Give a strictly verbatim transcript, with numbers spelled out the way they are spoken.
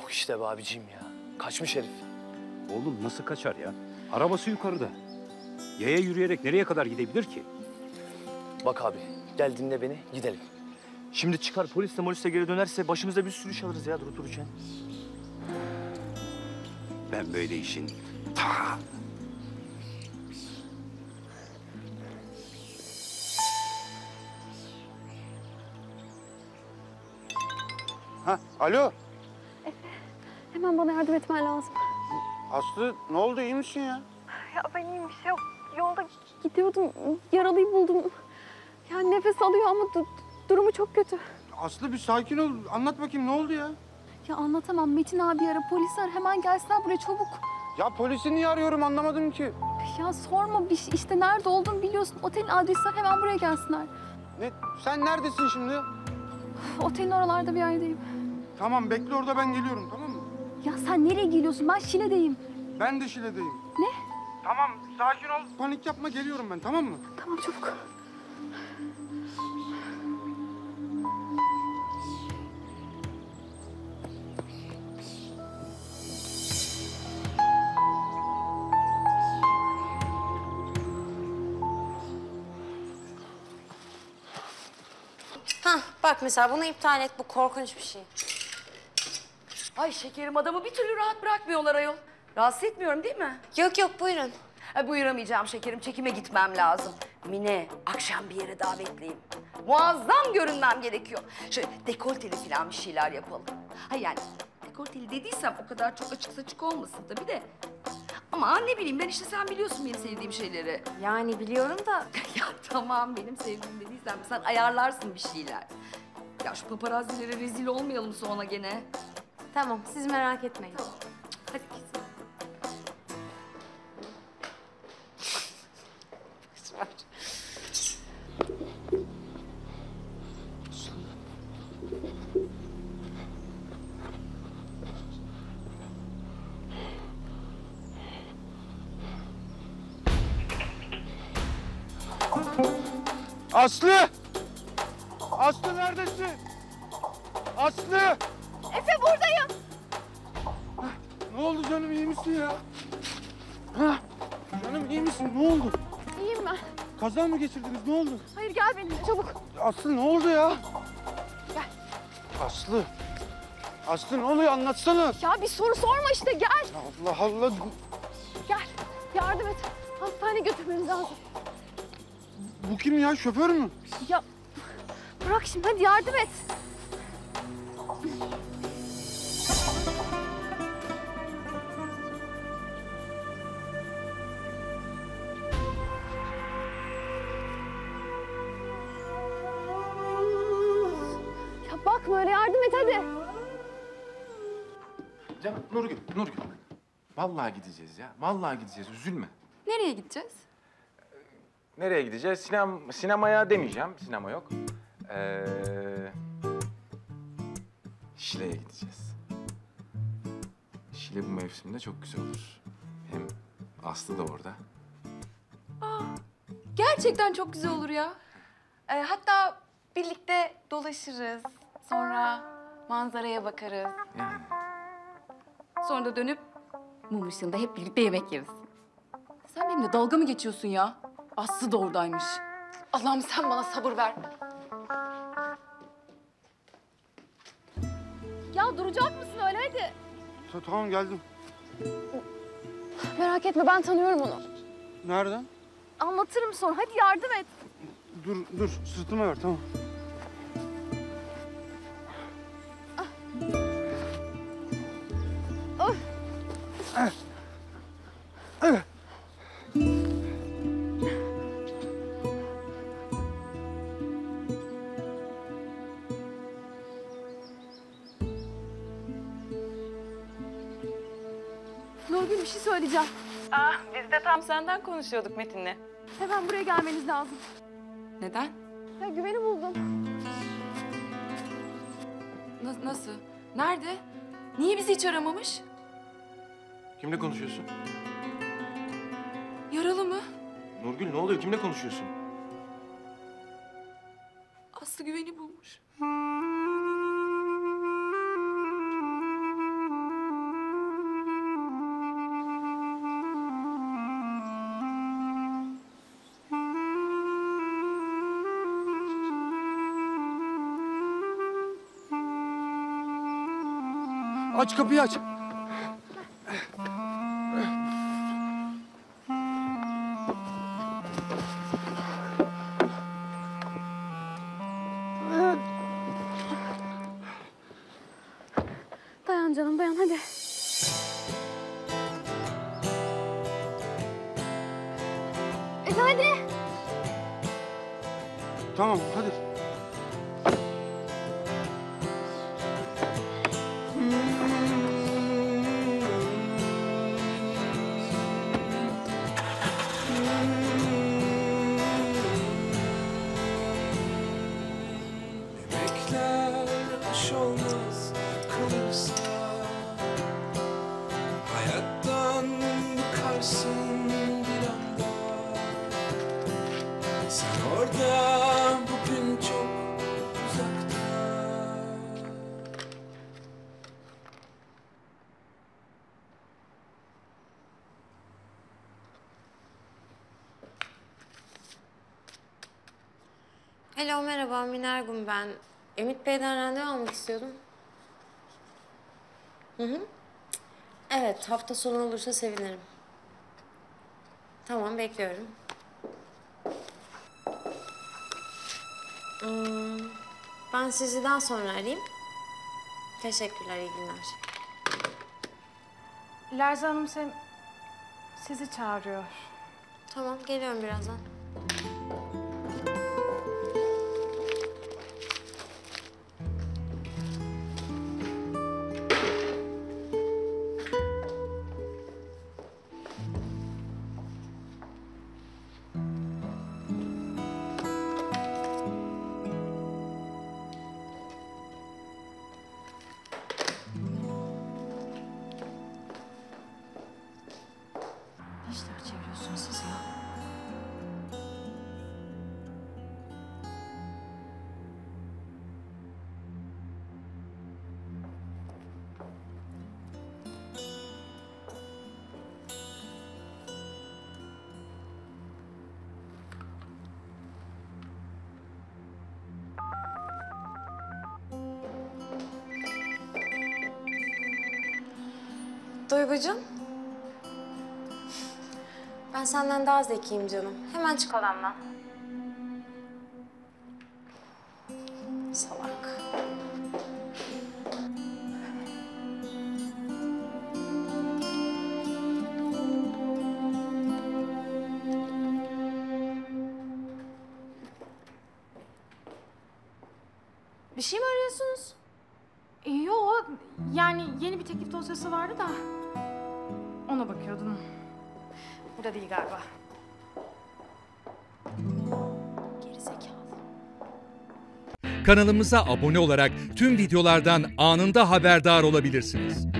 Yok işte be abicim ya. Kaçmış herif. Oğlum nasıl kaçar ya? Arabası yukarıda. Yaya yürüyerek nereye kadar gidebilir ki? Bak abi, gel dinle beni, gidelim. Şimdi çıkar polisle molisle geri dönerse başımıza bir sürü iş alırız ya durup dururken. Ben böyle işin ta... Ha, alo. Hemen bana yardım etmen lazım. Aslı ne oldu, iyi misin ya? Ya ben iyiyim, bir şey yok. Yolda gidiyordum, yaralıyı buldum. Yani nefes alıyor ama du- durumu çok kötü. Aslı bir sakin ol, anlat bakayım ne oldu ya? Ya anlatamam. Metin abi ara, polis ara. Hemen gelsinler buraya çabuk. Ya polisi niye arıyorum anlamadım ki. Ya sorma, bir şey- işte nerede olduğunu biliyorsun. Otelin adresi var, hemen buraya gelsinler. Ne, sen neredesin şimdi? Üf, otelin oralarda bir yerdeyim. Tamam bekle orada, ben geliyorum, tamam mı? Ya sen nereye geliyorsun? Ben Şile'deyim. Ben de Şile'deyim. Ne? Tamam sakin ol. Panik yapma, geliyorum ben, tamam mı? Tamam çabuk. Hah, bak mesela bunu iptal et, bu korkunç bir şey. Ay şekerim, adamı bir türlü rahat bırakmıyorlar ayol. Rahatsız etmiyorum değil mi? Yok yok, buyurun. Ha, buyuramayacağım şekerim, çekime gitmem lazım. Mine, akşam bir yere davetliyim. Muazzam görünmem gerekiyor. Şöyle dekolteli falan bir şeyler yapalım. Ha yani dekolteli dediysem o kadar çok açık saçık olmasın tabii de. Ama ne bileyim ben, işte sen biliyorsun benim sevdiğim şeyleri. Yani biliyorum da Ya tamam, benim sevdiğim dediysem sen ayarlarsın bir şeyler. Ya şu paparazzilere rezil olmayalım sonra gene. tamam, siz merak etmeyin. Hadi git. Aslı! Aslı neredesin? Aslı! Efe buradayım. Ne oldu canım, iyi misin ya? Ha? Canım iyi misin, ne oldu? İyiyim ben. Kaza mı geçirdiniz, ne oldu? Hayır, gel benimle çabuk. Aslı ne oldu ya? Gel. Aslı. Aslı ne oluyor, anlatsana. Ya bir soru sorma işte, gel. Allah Allah. Gel. Yardım et. Hastaneye götürmemiz lazım. Bu kim ya, şoför mü? Ya bırak şimdi, hadi yardım et. Ya bakma öyle, yardım et hadi. Canım Nurgül, Nurgül. Vallahi gideceğiz ya. Vallahi gideceğiz. Üzülme. Nereye gideceğiz? Nereye gideceğiz? Sinem, sinemaya demeyeceğim. Sinema yok. Ee, Şile'ye gideceğiz. Şile bu mevsimde çok güzel olur. Hem Aslı da orada. Gerçekten çok güzel olur ya. Ee, hatta birlikte dolaşırız. Sonra manzaraya bakarız. Yani Sonra da dönüp mum ışığında hep birlikte yemek yeriz. Sen benimle dalga mı geçiyorsun ya? Aslı da oradaymış. Allah'ım sen bana sabır ver. Ya duracak mısın öyle, hadi. Ta- Tamam geldim. Merak etme, ben tanıyorum onu. Nereden? Anlatırım sonra, hadi yardım et. Dur dur, sırtıma ver, tamam. Of. Eh. Eh. Nurgül, bir şey söyleyeceğim. Ah, biz de tam senden konuşuyorduk Metin'le. Hemen buraya gelmeniz lazım. Neden? Ya Güven'i buldum. Na- nasıl? Nerede? Niye bizi hiç aramamış? kimle konuşuyorsun? Yaralı mı? Nurgül ne oluyor? Kimle konuşuyorsun? Aslı Güven'i bulmuş. Aç kapıyı aç. Dayan canım dayan hadi. Efe hadi. Tamam hadi. Bekler aş olmaz kalırsa, hayattan bıkarsın bir anda. Sen orada, bugün çok uzakta. Hello, merhaba. Mine Ergun ben. Ümit Bey'den randevu almak istiyordum. Hı hı. Evet, hafta sonu olursa sevinirim. Tamam, bekliyorum. Hmm, ben sizi daha sonra arayayım. Teşekkürler, iyi günler. Lerza Hanım sen... sizi çağırıyor. Tamam, geliyorum birazdan. Ne işler çeviriyorsunuz siz ya? Duygucuğum. Ben senden daha zekiyim canım. Hemen çık odamdan. Salak. Bir şey mi arıyorsunuz? Yok, yani yeni bir teklif dosyası vardı da ona bakıyordum. Burada değil galiba. Gerizekalı. Kanalımıza abone olarak tüm videolardan anında haberdar olabilirsiniz.